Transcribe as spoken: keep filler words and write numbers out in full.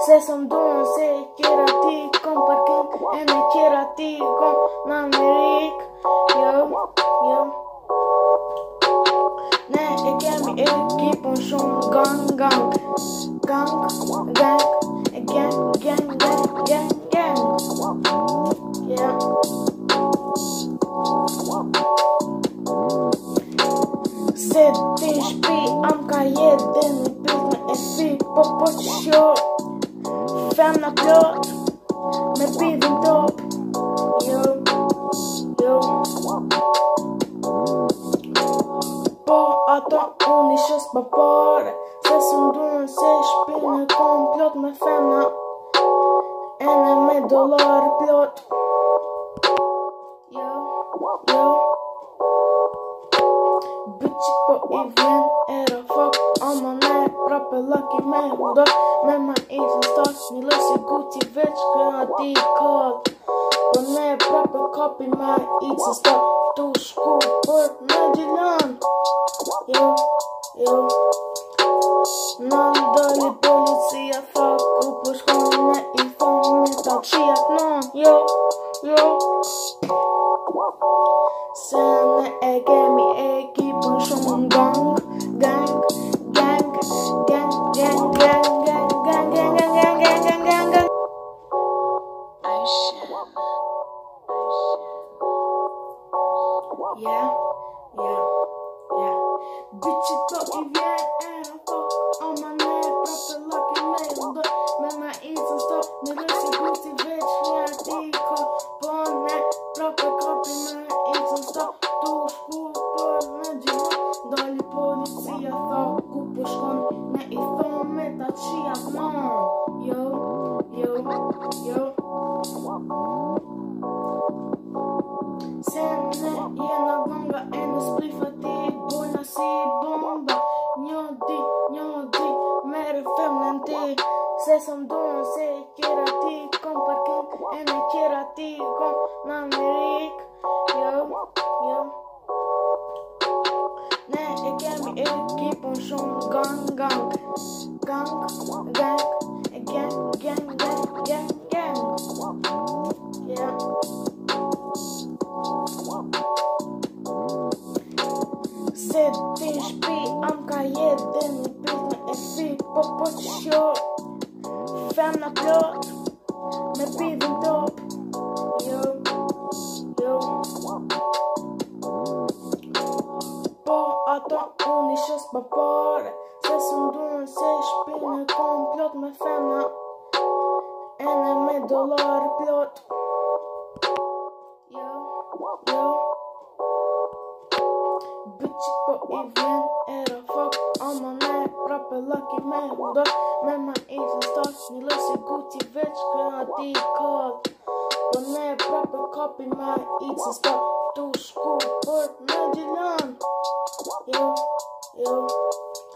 Se som duan se qera ti kom parking e me qera ti kom në Amerik. Jo, jo. Ne e kemi ekipun shumë gang, gang. Gang, gang, e gang, gang, gang, gang, gang. Yeah. Se ti shpi am ka jet dhe një pizme e fi po po që shjo femna plot me pidhin top. Jo, jo. Po ato unë i shes pa pare se së ndunë se shpinë kom plot me femna ene me dolar plot. Jo, jo. Bitchi po i vjen era fuck ama ne prape lucky me do me ma ishin start një lësi guti veç këna ti kall po ne prape kapi ma ishin start tu shku për në Gjilan. Jo, jo. Në ndali policia fuck ku për shkon ne i thon me ta qijat non. Jo, jo. Se ne e kemi ekipën shumë gang, gang, gang, gang, gang, gang, gang, gang, gang, gang, gang, gang, gang, gang, gang. Yeah, yeah, yeah. Bitchi po i vjen era fuck ama ne prape lucky me do me ma ishin stop në lësi guti veç një ti ko po ne prape kapi ma ishin stop tu shku për në Gjilan. Dali policia tha ku po shkon ne i thon me ta qijat non. Jo, jo, jo. Se ne jena ganga e në splifa ti bojna si bomba. Një di, një di, mere femnen ti. Se som duan se qera ti kom parking e me qera ti kom në Amerik. Jo, jo. Ne e kemi ekipun shumë gang, gang. Gang, gang, e gang, gang, gang, gang, gang. Yeah. Se ti shpi am ka jet dhe një pizme e fi po po që shjo femna plot me pidhin top. Jo, jo. Po ato unë i shes pa pare se së ndunë se shpinë kom plot me femna ene me dolar plot. Jo, jo. Bitchi po i vjen era fuck ama ne prape lucky me do me ma ishin start një lësi guti veç këna ti kall po ne prape kapi ma ishin start tu shku për në Gjilan. Jo, jo.